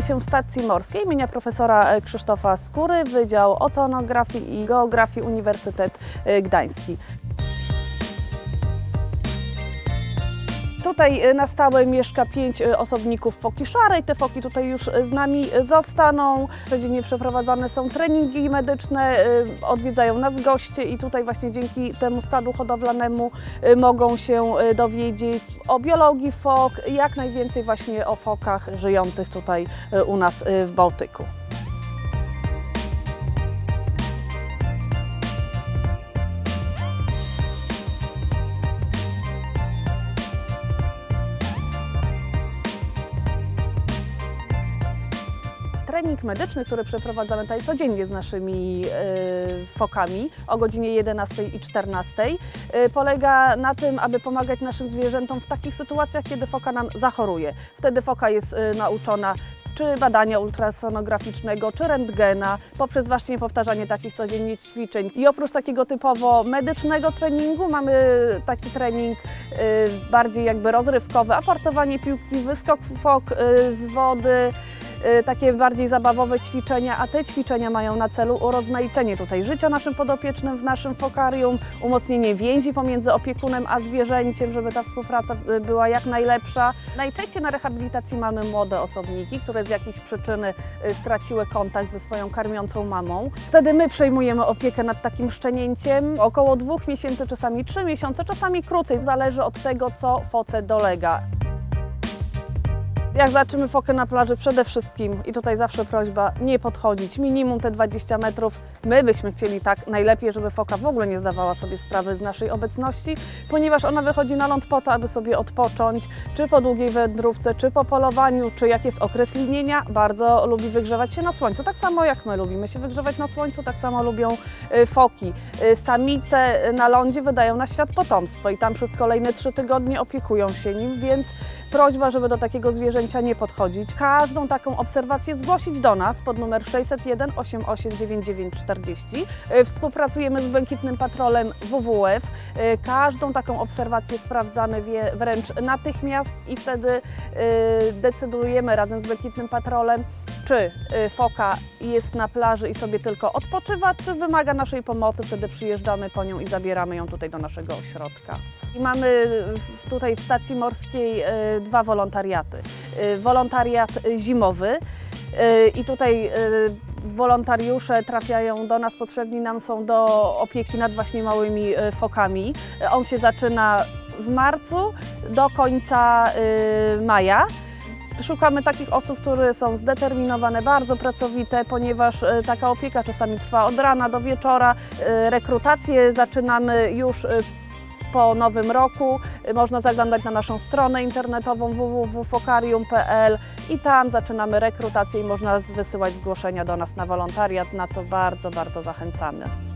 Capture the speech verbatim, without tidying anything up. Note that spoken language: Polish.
Znajdujemy się w stacji morskiej imienia profesora Krzysztofa Skóry, Wydział Oceanografii i Geografii Uniwersytet Gdański. Tutaj na stałe mieszka pięć osobników foki szarej. Te foki tutaj już z nami zostaną. Codziennie przeprowadzane są treningi medyczne, odwiedzają nas goście i tutaj właśnie dzięki temu stadu hodowlanemu mogą się dowiedzieć o biologii fok, jak najwięcej właśnie o fokach żyjących tutaj u nas w Bałtyku. Trening medyczny, który przeprowadzamy tutaj codziennie z naszymi y, fokami o godzinie jedenastej i czternastej, y, polega na tym, aby pomagać naszym zwierzętom w takich sytuacjach, kiedy foka nam zachoruje. Wtedy foka jest y, nauczona czy badania ultrasonograficznego, czy rentgena, poprzez właśnie powtarzanie takich codziennie ćwiczeń. I oprócz takiego typowo medycznego treningu mamy taki trening y, bardziej jakby rozrywkowy, aportowanie piłki, wyskok fok y, z wody, takie bardziej zabawowe ćwiczenia, a te ćwiczenia mają na celu urozmaicenie tutaj życia naszym podopiecznym w naszym fokarium, umocnienie więzi pomiędzy opiekunem a zwierzęciem, żeby ta współpraca była jak najlepsza. Najczęściej na rehabilitacji mamy młode osobniki, które z jakiejś przyczyny straciły kontakt ze swoją karmiącą mamą. Wtedy my przejmujemy opiekę nad takim szczenięciem około dwóch miesięcy, czasami trzy miesiące, czasami krócej, zależy od tego, co foce dolega. Jak zobaczymy fokę na plaży, przede wszystkim, i tutaj zawsze prośba, nie podchodzić, minimum te dwadzieścia metrów. My byśmy chcieli tak najlepiej, żeby foka w ogóle nie zdawała sobie sprawy z naszej obecności, ponieważ ona wychodzi na ląd po to, aby sobie odpocząć, czy po długiej wędrówce, czy po polowaniu, czy jak jest okres linienia, bardzo lubi wygrzewać się na słońcu. Tak samo jak my lubimy się wygrzewać na słońcu, tak samo lubią foki. Samice na lądzie wydają na świat potomstwo i tam przez kolejne trzy tygodnie opiekują się nim, więc prośba, żeby do takiego zwierzęcia nie podchodzić. Każdą taką obserwację zgłosić do nas pod numer sześćset jeden osiemdziesiąt osiem dziewięćdziesiąt dziewięć czterdzieści. Współpracujemy z Błękitnym Patrolem W W F. Każdą taką obserwację sprawdzamy wręcz natychmiast i wtedy decydujemy razem z Błękitnym Patrolem, czy foka jest na plaży i sobie tylko odpoczywa, czy wymaga naszej pomocy. Wtedy przyjeżdżamy po nią i zabieramy ją tutaj do naszego ośrodka. I mamy tutaj w stacji morskiej dwa wolontariaty. Wolontariat zimowy i tutaj wolontariusze trafiają do nas, potrzebni nam są do opieki nad właśnie małymi fokami. On się zaczyna w marcu do końca maja. Szukamy takich osób, które są zdeterminowane, bardzo pracowite, ponieważ taka opieka czasami trwa od rana do wieczora. Rekrutację zaczynamy już po nowym roku. Można zaglądać na naszą stronę internetową w w w kropka fokarium kropka p l i tam zaczynamy rekrutację i można wysyłać zgłoszenia do nas na wolontariat, na co bardzo, bardzo zachęcamy.